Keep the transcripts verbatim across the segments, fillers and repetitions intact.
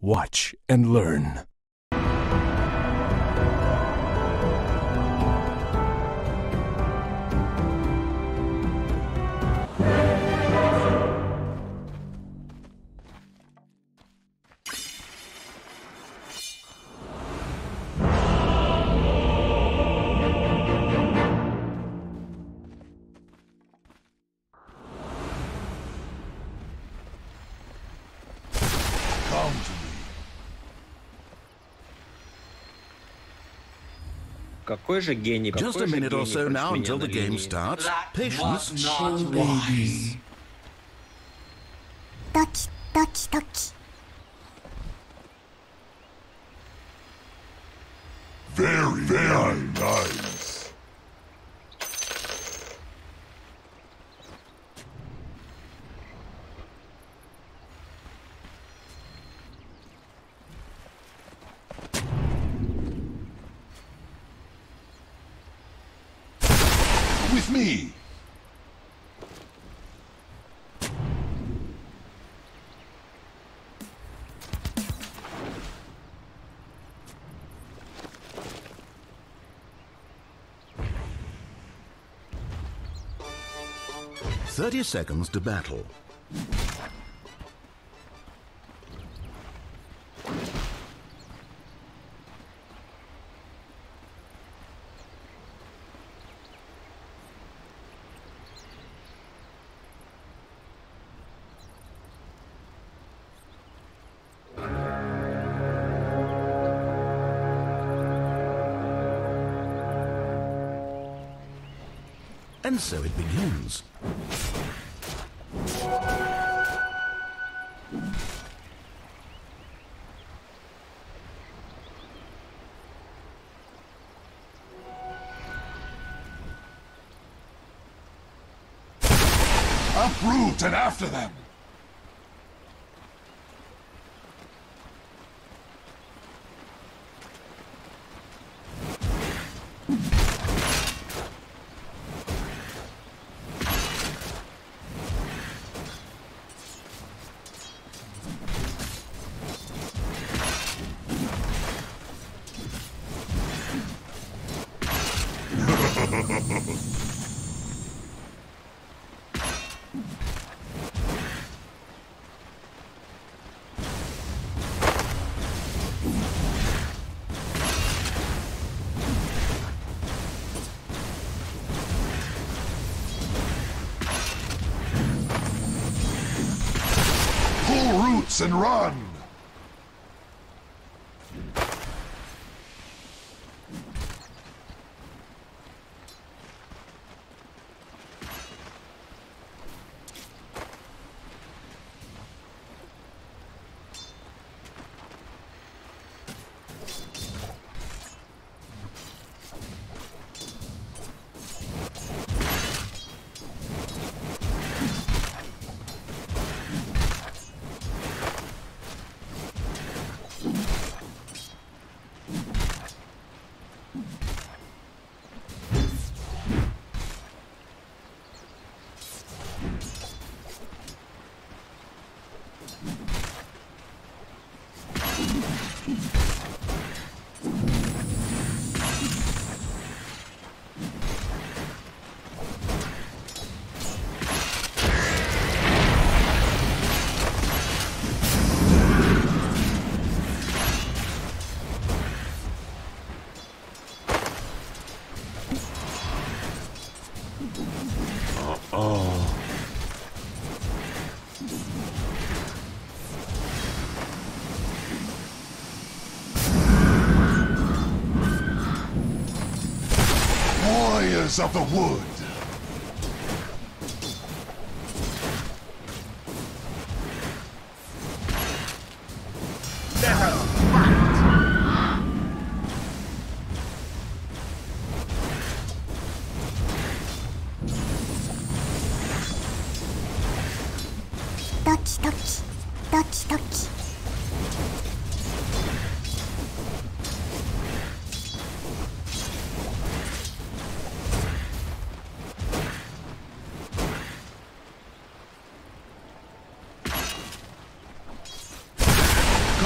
Watch and learn. Какой же гений, Just a minute or so now until the game starts. Patience. Baby. Doki, doki, doki. Very, very nice. With me. Thirty seconds to battle. And so it begins. Uproot and after them. Pull roots and run. Warriors of the wood. Doki, doki, doki, doki.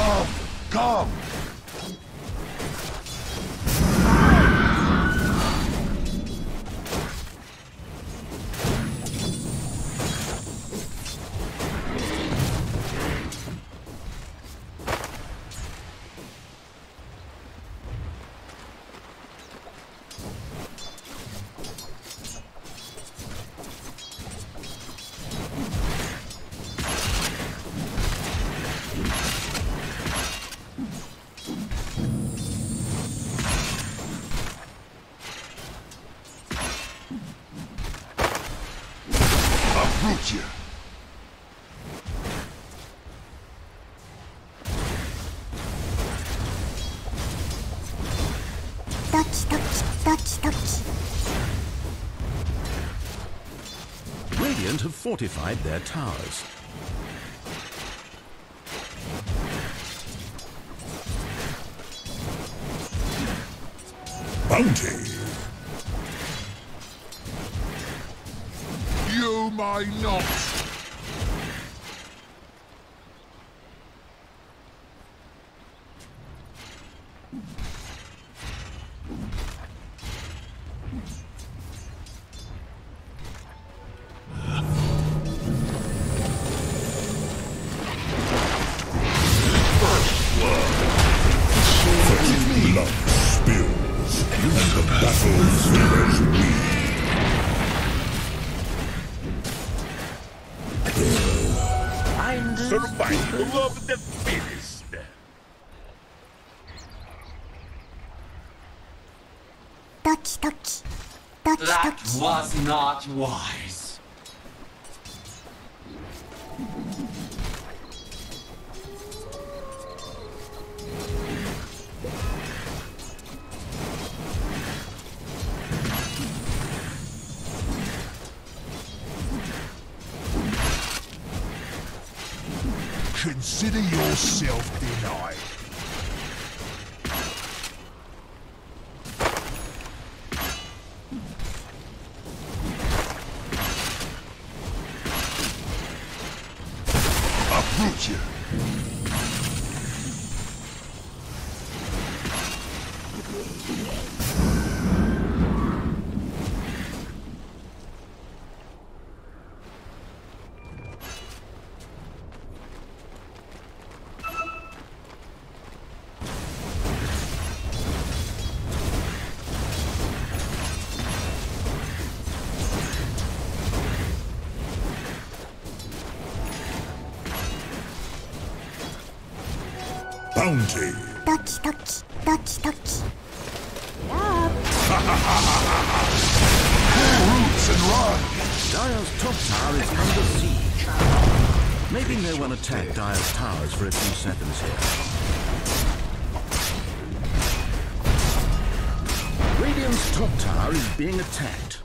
Come, come. Uproot you. Doki doki, doki doki. Radiant have fortified their towers. Bounty. You may not. Blood spills, and the battle favors me. Survival of the fittest. Doki doki, doki That doki. was not wise. Consider yourself denied. Uproot you. Bounty. Doki doki, doki doki. Pull roots and run. Dire's top tower is under siege. Maybe no one attack Dire's towers for a few seconds here. Radiant's top tower is being attacked.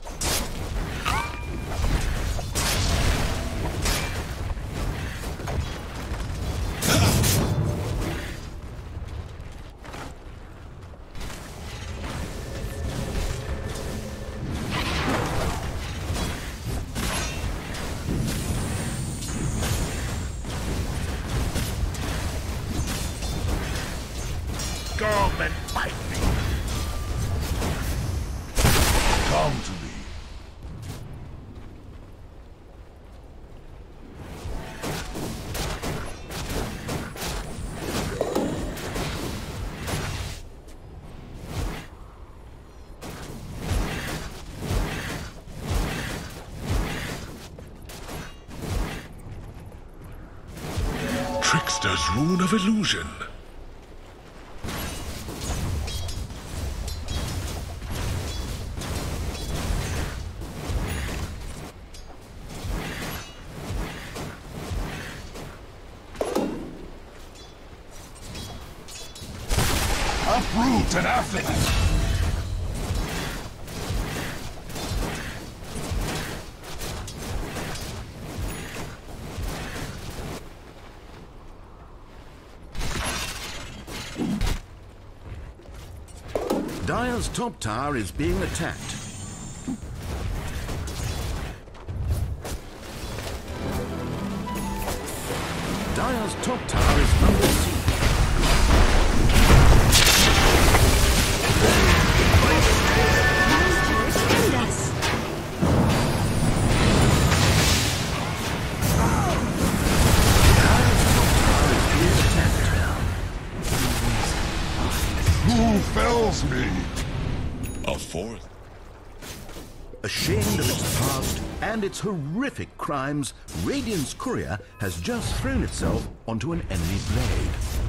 Come and fight me. Come to me. Trickster's rune of illusion. Uproot and after them. Dire's top tower is being attacked. Dire's top tower is under siege. kills me. A fourth. Ashamed of its past and its horrific crimes, Radiant's courier has just thrown itself onto an enemy blade.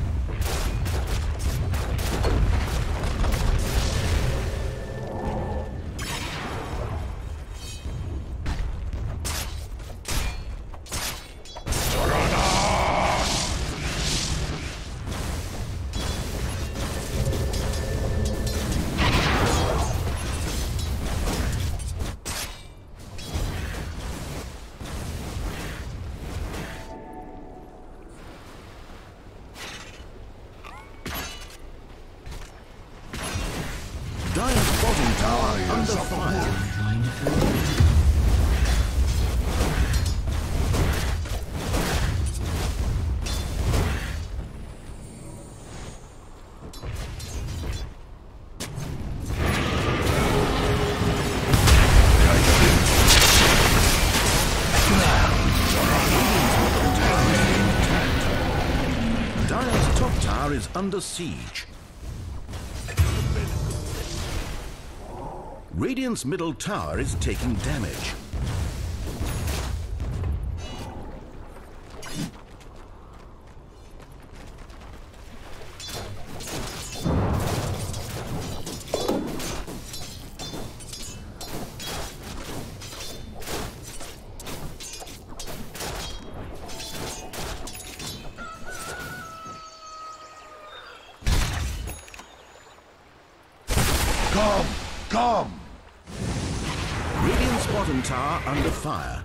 Dire's bottom tower under fire. Dire's top tower is under siege. Radiant's middle tower is taking damage. Come, come. Radiant's bottom tower under fire.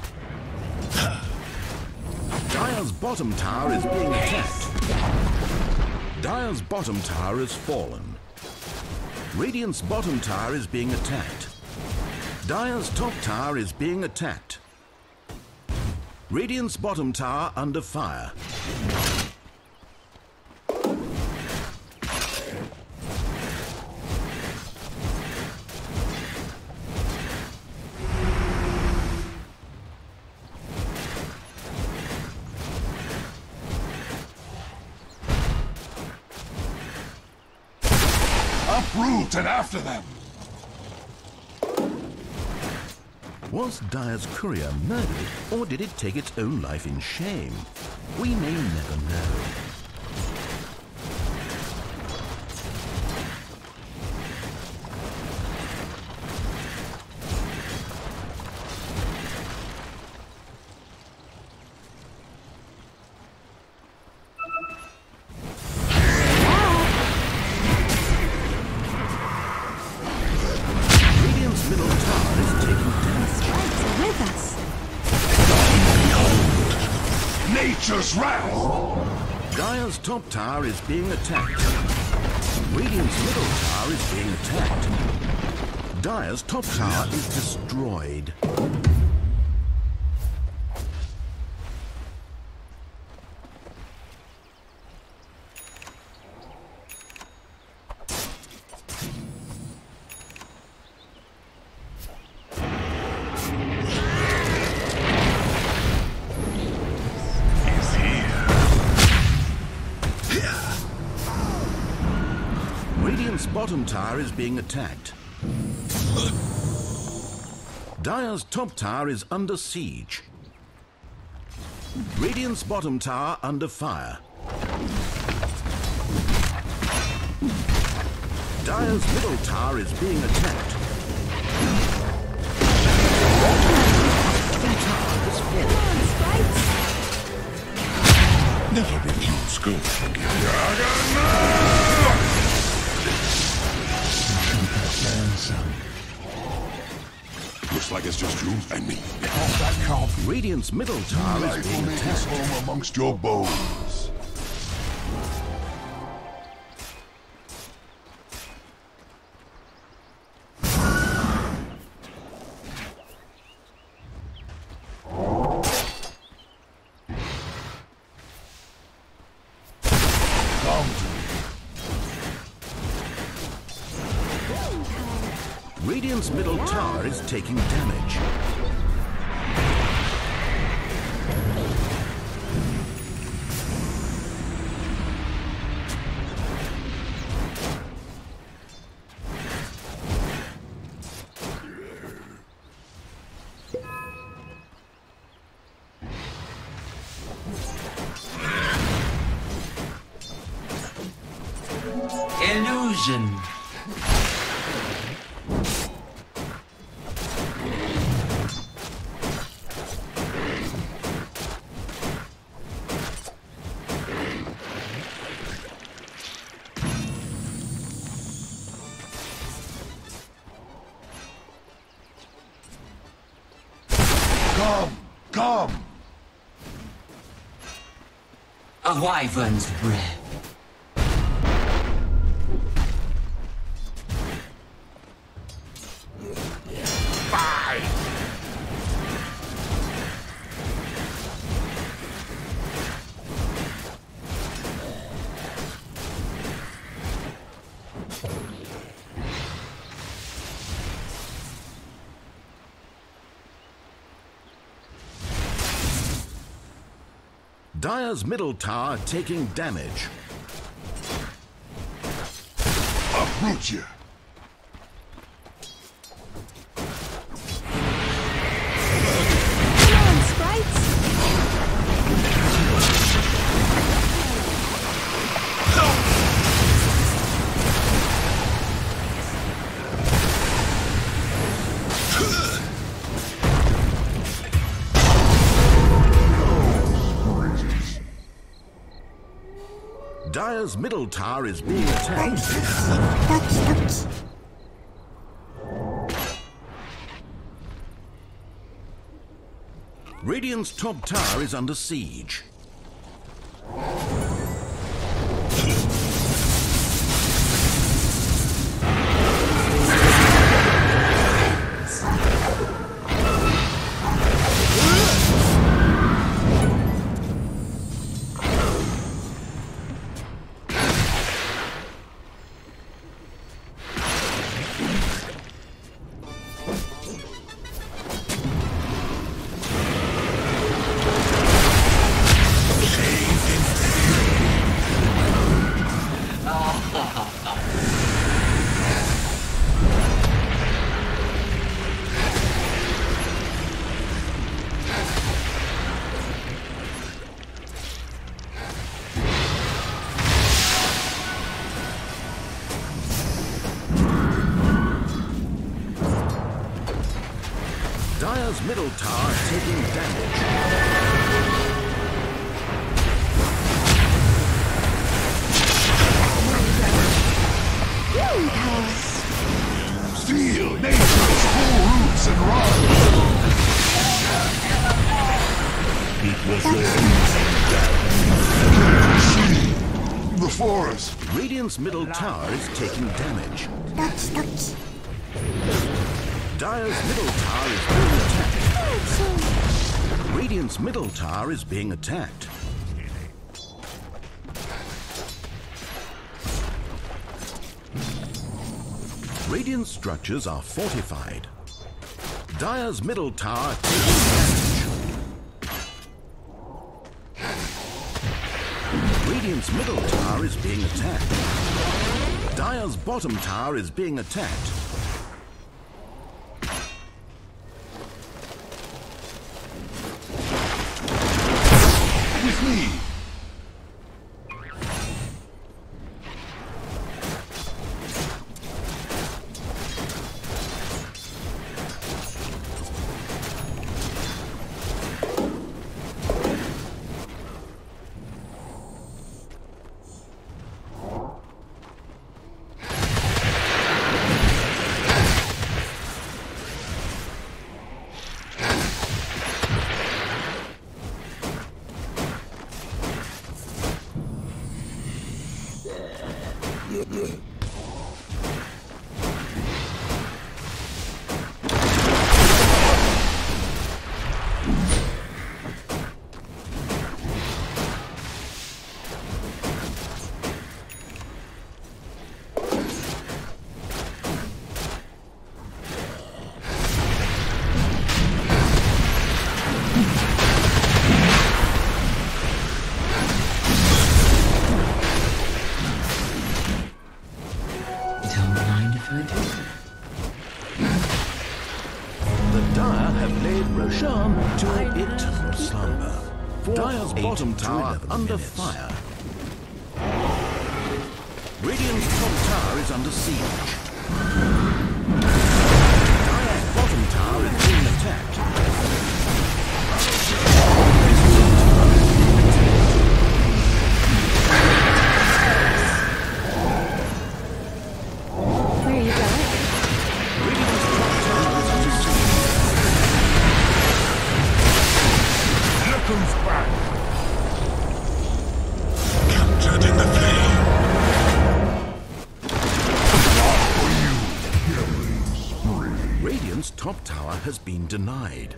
Dire's bottom tower is being attacked. Dire's bottom tower has fallen. Radiant's bottom tower is being attacked. Dire's top tower is being attacked. Radiant's bottom tower under fire. Uproot and after them. Was Dire's courier murdered, or did it take its own life in shame? We may never know. Nature's wrath! Dire's top tower is being attacked. Radiant's middle tower is being attacked. Dire's top tower is destroyed. Radiant's bottom tower is being attacked. Dire's top tower is under siege. Radiant's bottom tower under fire. Dire's middle tower is being attacked. Bottom tower has fallen. Never refuse good. Looks like it's just you and me. Off that count. Radiant's middle tower is Life will being make its attacked. home amongst your bones. Come to me. Radiant's middle tower is taking damage. Explosion! Come! Come! A wyvern's breath. Dire's middle tower taking damage. Uproot you! Come on, sprites! Dire's middle tower is being attacked. Doki doki. Radiant's top tower is under siege. Dire's middle tower taking damage. Healing power. Feel nature's full roots and run! It was See the forest! Radiant's middle tower is taking damage. Doki doki. Dire's middle tower is being attacked. Radiant's middle tower is being attacked. Radiant structures are fortified. Dire's middle tower taking damage. Radiant's middle tower is being attacked. Dire's bottom tower is being attacked. With me! To eternal slumber. Dire's bottom tower under fire. Radiant's top tower is under siege. Dire's bottom tower is being attacked. Where are you going? Radiant's top tower is under siege. Look'em's back. Captured in the flame. Radiant's top tower has been denied.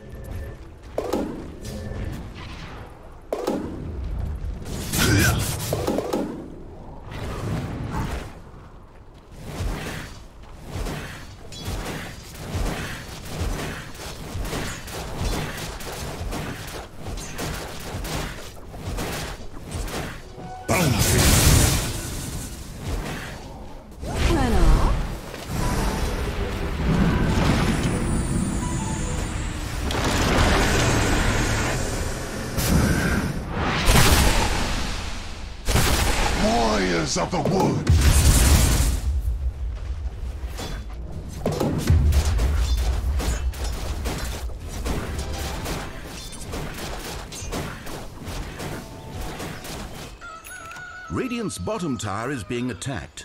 Bounty. Run off. Warriors of the wood. Radiant's bottom tower is being attacked.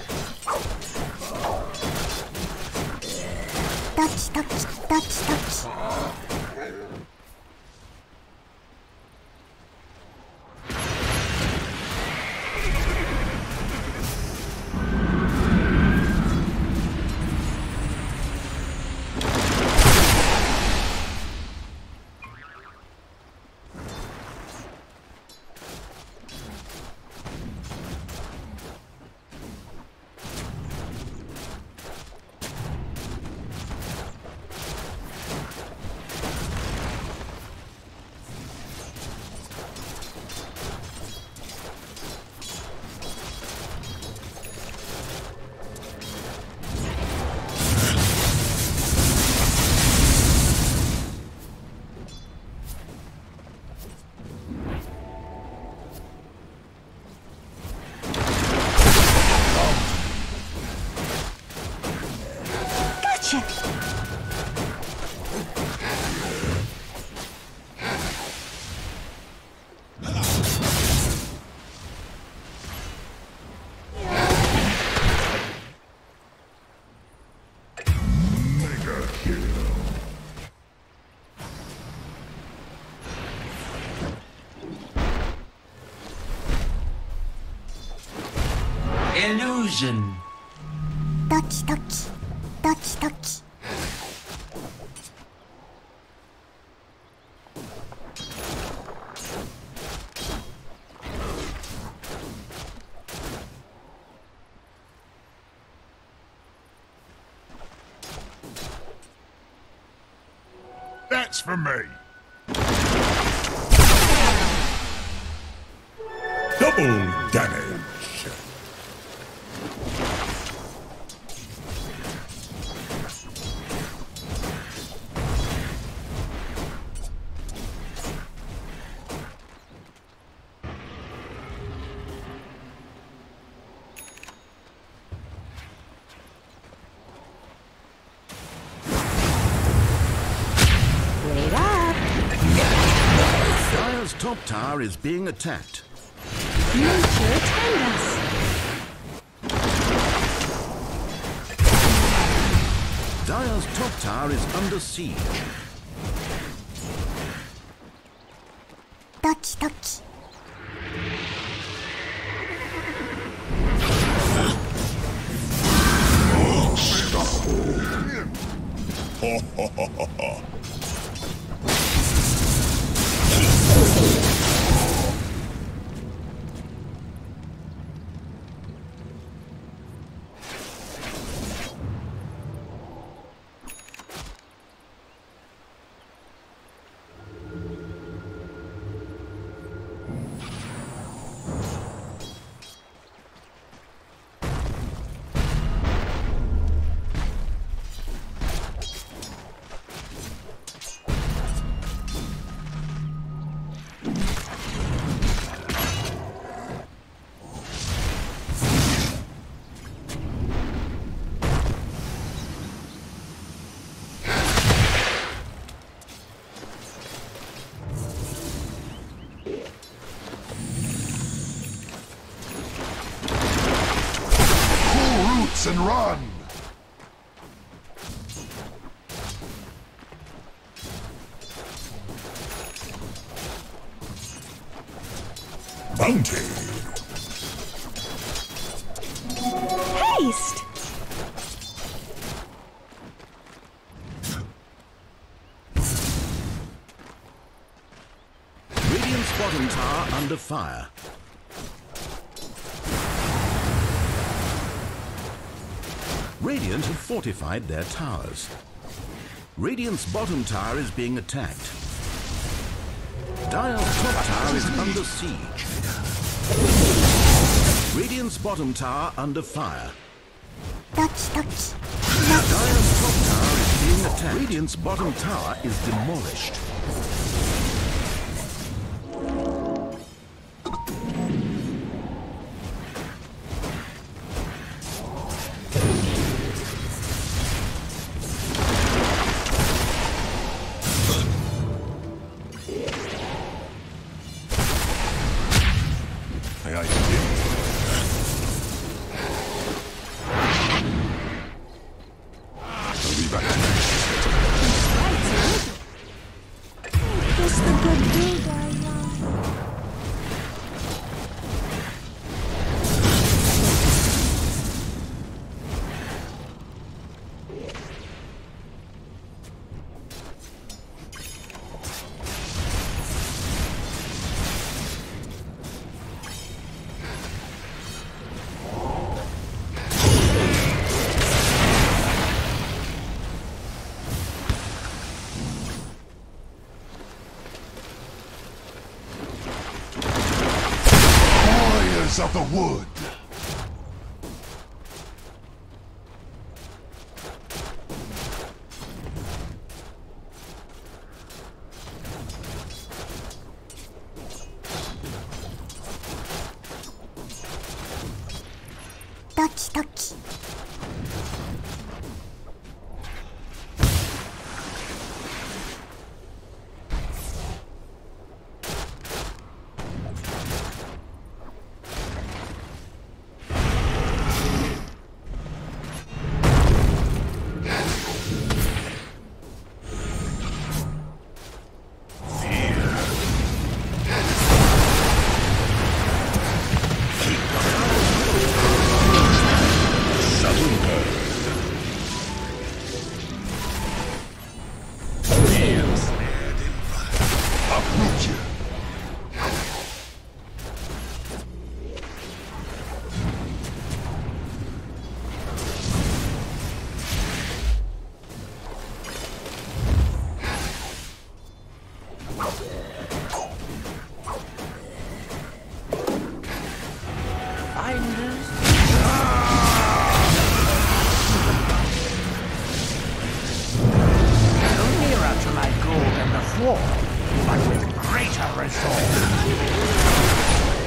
ドキドキドキドキ。 Gotcha. Mega kill. Illusion. ドキドキドキドキ。 That's for me. Double damage. Wait up. Dire's top tower is being attacked. Nature attend us. Dire's top tower is under siege. ドキドキ。 and run! Bounty. Haste! Radiant's bottom tower under fire. Radiant have fortified their towers. Radiant's bottom tower is being attacked. Dire's top tower is under siege. Radiant's bottom tower under fire. ドキドキ Dire's top tower is being attacked. Radiant's bottom tower is demolished. May I begin? I'll be back tonight. Just the good dude I want. Warriors of the wood! Doki doki. Uproot you! Nearer to my goal than before, but with greater resolve.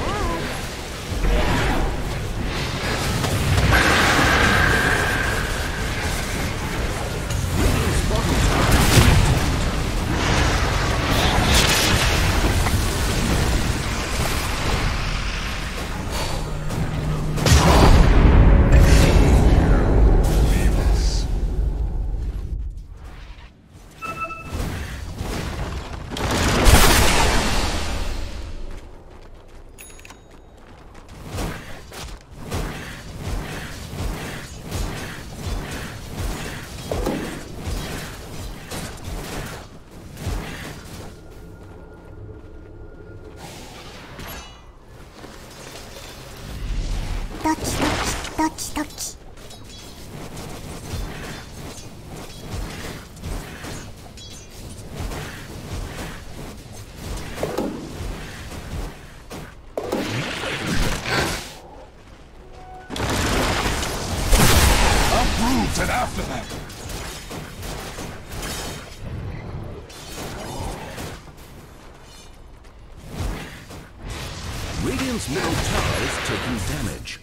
Doki doki doki doki. Uproot and after them! Radiant's middle tower is taking damage.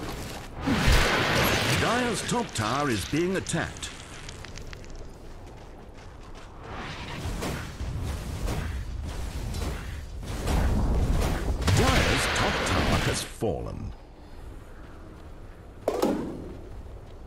Dire's top tower is being attacked. Dire's top tower has fallen.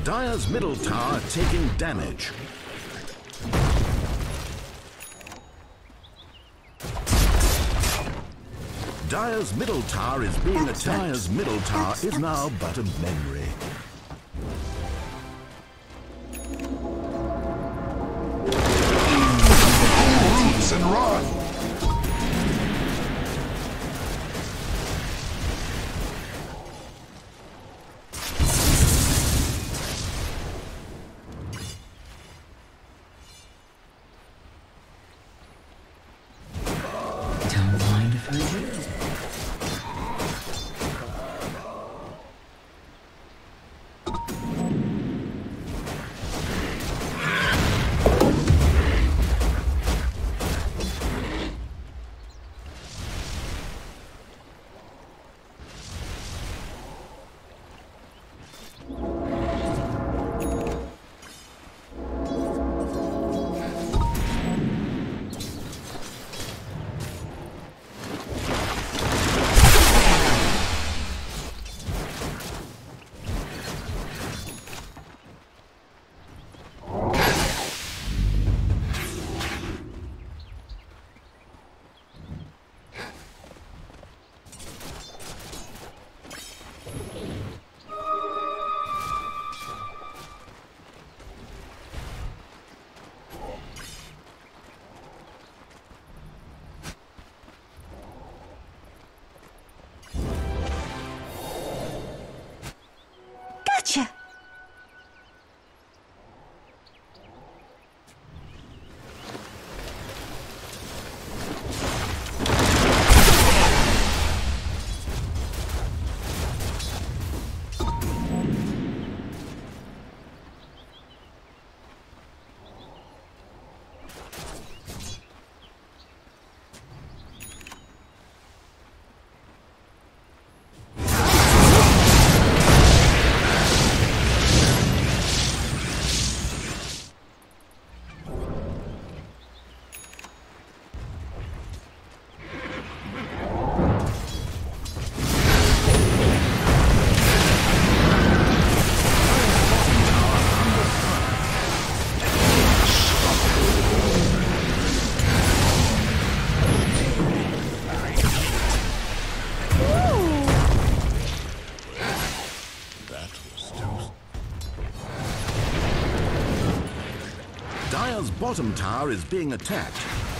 Dire's middle tower taking damage. Dire's middle tower is being attacked. Dire's middle tower is now but a memory. Roots and run! Don't mind if I do. Gotcha! Dire's bottom tower is being attacked.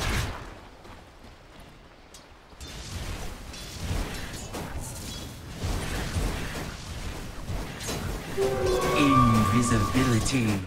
Invisibility.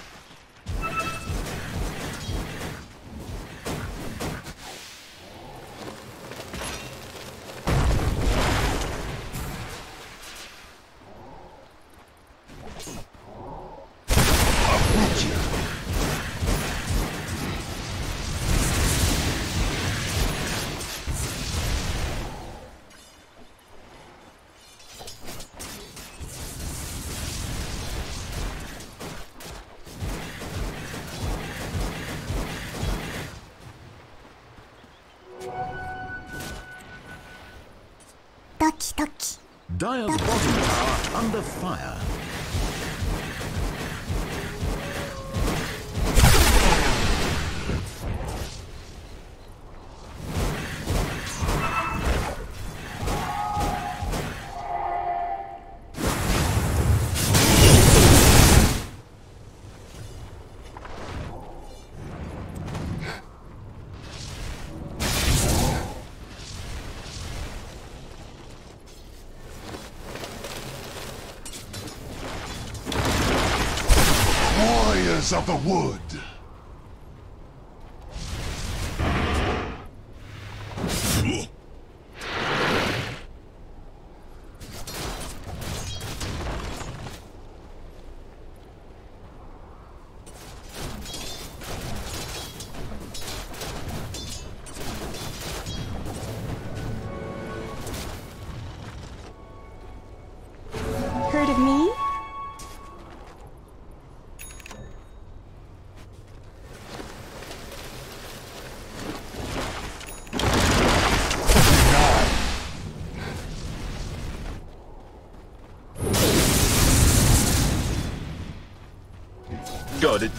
Doki doki. Dire's bottom tower under fire. Warriors of the wood. Heard of me? God, it...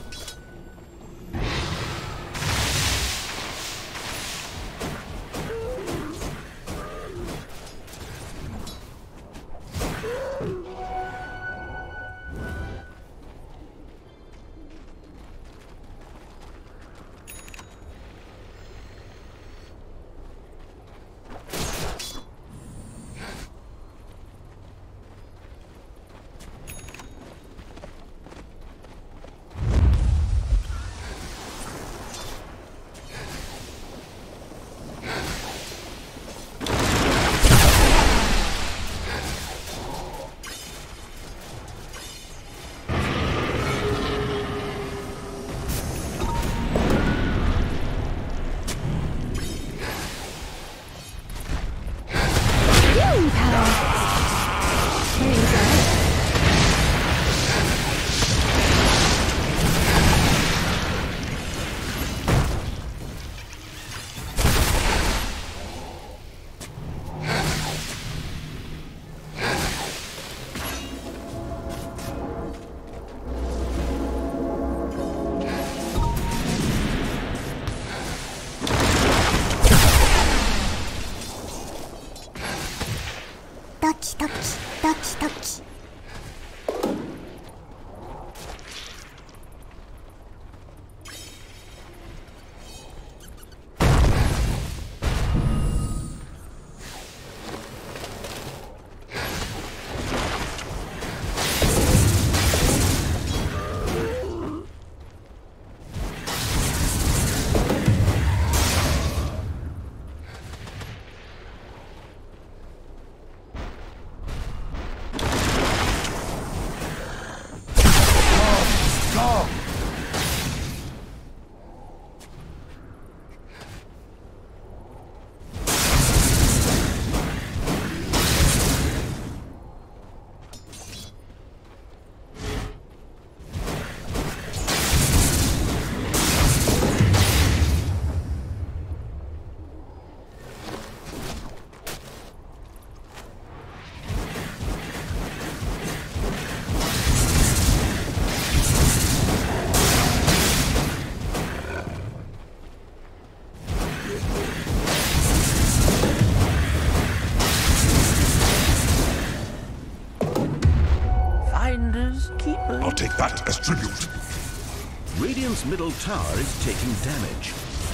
I'll take that as tribute. Radiant's middle tower is taking damage.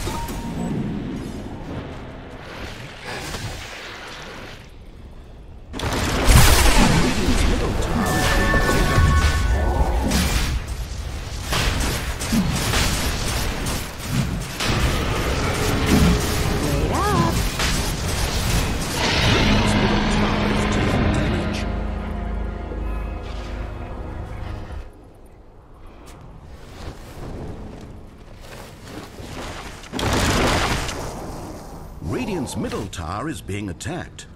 Radiant's middle tower is being attacked. Wait up! Radiant's middle tower is taking damage. Radiant's middle tower is being attacked.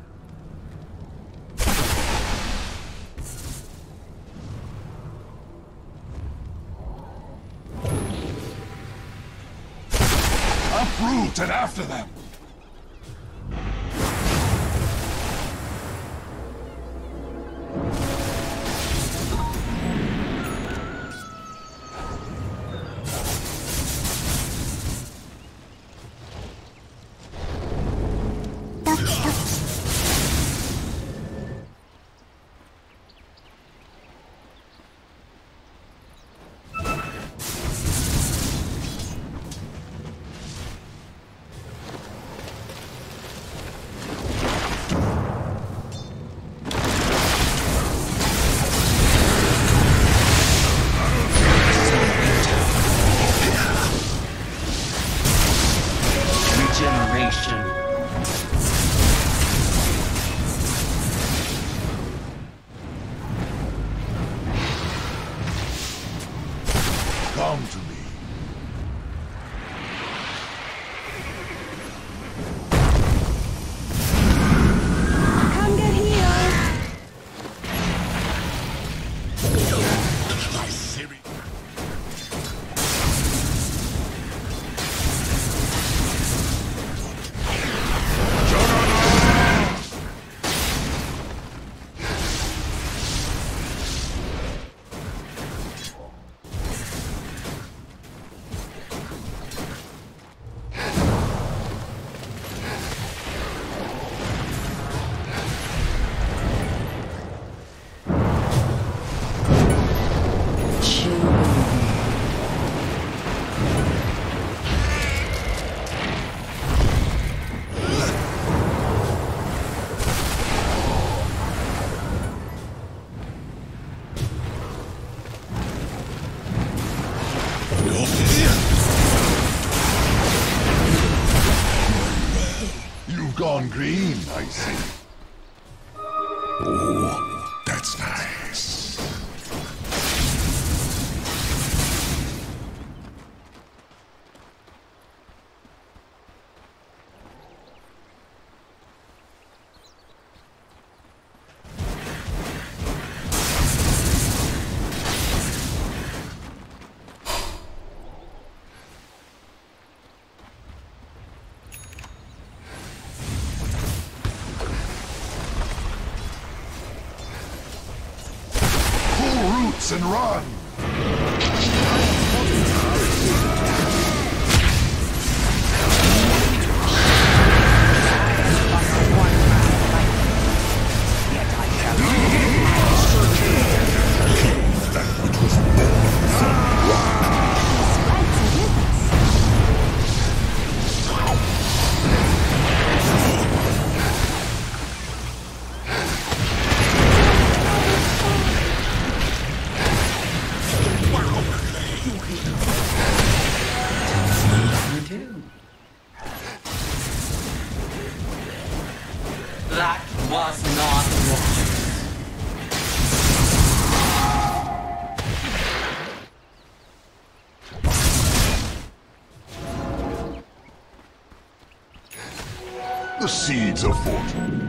Uproot and after them! see. Oh, that's nice. And run! That was not The seeds of fortune.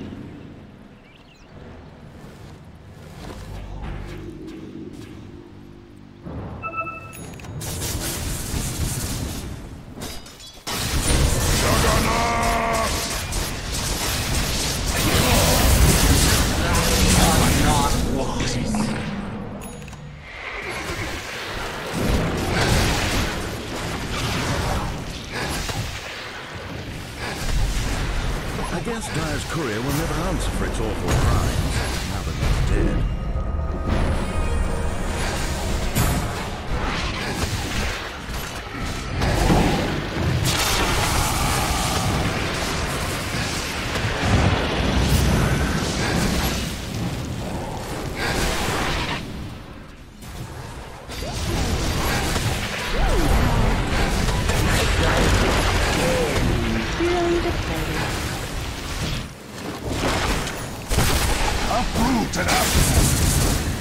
I guess Dire's courier will never answer for its awful crimes, now that he's dead. Uproot and out!